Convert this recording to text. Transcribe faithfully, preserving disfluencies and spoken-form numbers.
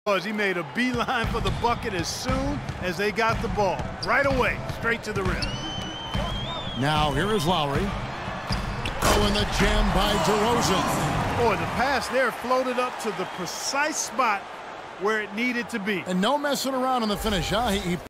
He made a beeline for the bucket as soon as they got the ball. Right away, straight to the rim. Now here is Lowry. Oh, and the jam by DeRozan. Boy, the pass there floated up to the precise spot where it needed to be. And no messing around in the finish, huh? He, he